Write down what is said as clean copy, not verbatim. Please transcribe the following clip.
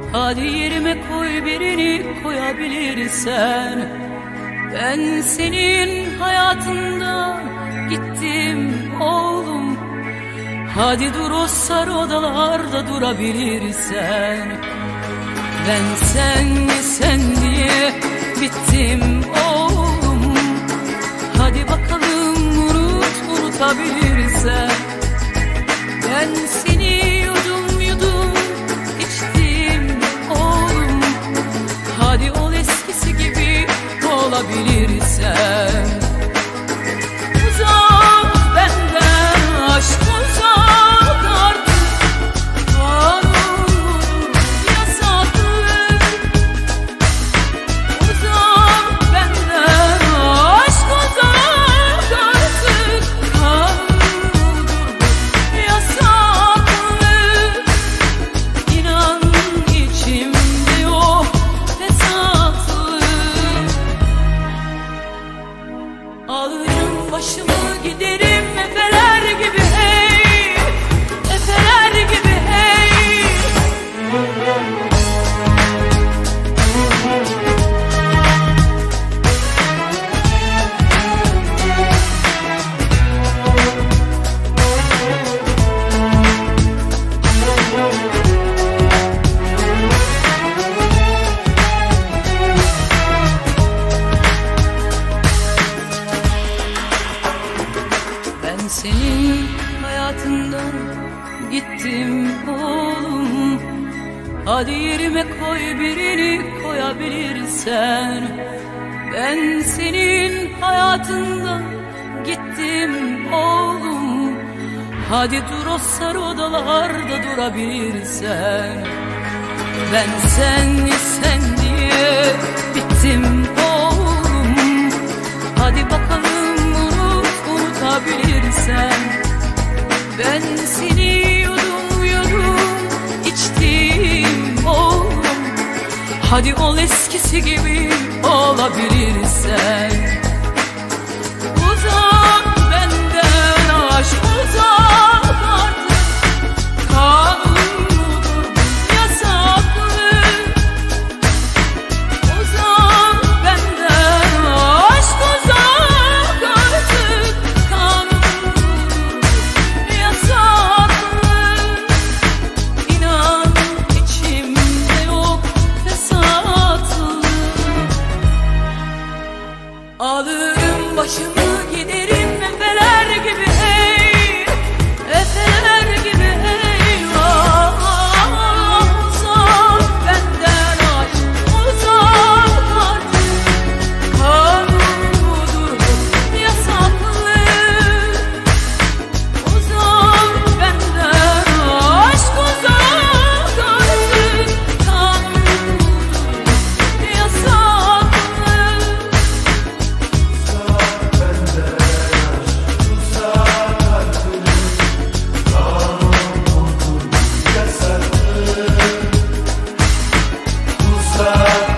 Hadi yerime koy birini koyabilirsen. Ben senin hayatında gittim oğlum. Hadi dur o sarı odalarda durabilirsen. Ben sen diye bittim oğlum. Hadi bakalım unutabilirsen. Ben seni yudum içtim oğlum. Hadi ol eskisi gibi olabilirsen. Uzak benden aşk, uzak artık. Kanun yasaklı. Uzak benden aşk, uzak artık. Kanun yasaklı. İnan içimde yok fesatlı. Alırım başımı giderim efeler gibi hey, efeler gibi hey. Ben senin hayatından gittim oğlum. Hadi yerime koy birini koyabilirsen. Ben senin hayatından gittim oğlum. Hadi dur o sarı odalarda durabilirsen. Ben sen diye bittim oğlum. Hadi bakalım unutabilirsen. Ben seni yudum içtim oğlum. Hadi ol eskisi gibi olabilirsen. Uzak benden aşk, uzak artık. Kanunludur yasaklı. Uzak benden aşk, uzak artık. Kanunludur yasaklı. İnan içimde yok fesatlı. Alırım başımı giderim efeler gibi hey, efeler gibi hey. Uzak benden aşk, uzak artık. Kanunludur yasaklı. Uzak benden aşk, uzak artık. Kanunludur yasaklı. Uzak